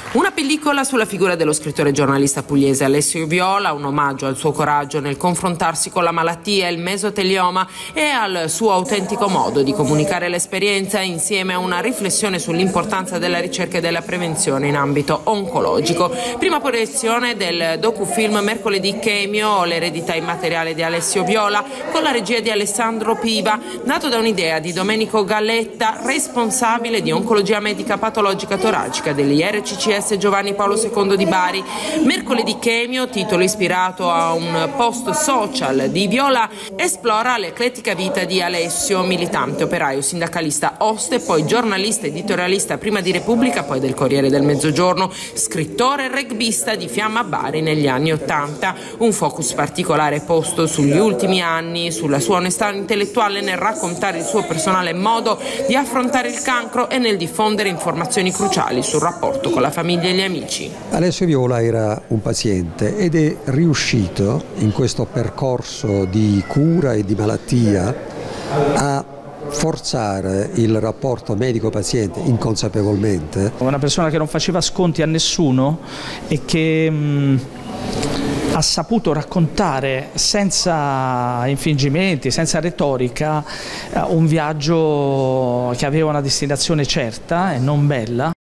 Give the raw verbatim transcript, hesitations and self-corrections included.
Una pellicola sulla figura dello scrittore e giornalista pugliese Alessio Viola, un omaggio al suo coraggio nel confrontarsi con la malattia, il mesotelioma, e al suo autentico modo di comunicare l'esperienza, insieme a una riflessione sull'importanza della ricerca e della prevenzione in ambito oncologico. Prima proiezione del docufilm Mercoledì Chemio, l'eredità immateriale di Alessio Viola, con la regia di Alessandro Piva, nato da un'idea di Domenico Galletta, responsabile di oncologia medica patologica toracica dell'I R C C S Giovanni Paolo secondo di Bari. Mercoledì Chemio, titolo ispirato a un post social di Viola, esplora l'eclettica vita di Alessio, militante, operaio, sindacalista, oste, poi giornalista, editorialista prima di Repubblica, poi del Corriere del Mezzogiorno, scrittore e rugbista di Fiamma Bari negli anni Ottanta. Un focus particolare posto sugli ultimi anni, sulla sua onestà intellettuale nel raccontare il suo personale modo di affrontare il cancro e nel diffondere informazioni cruciali sul rapporto con la famiglia e gli amici. Alessio Viola era un paziente ed è riuscito in questo percorso di cura e di malattia a forzare il rapporto medico-paziente inconsapevolmente. Una persona che non faceva sconti a nessuno e che mh, ha saputo raccontare senza infingimenti, senza retorica, un viaggio che aveva una destinazione certa e non bella.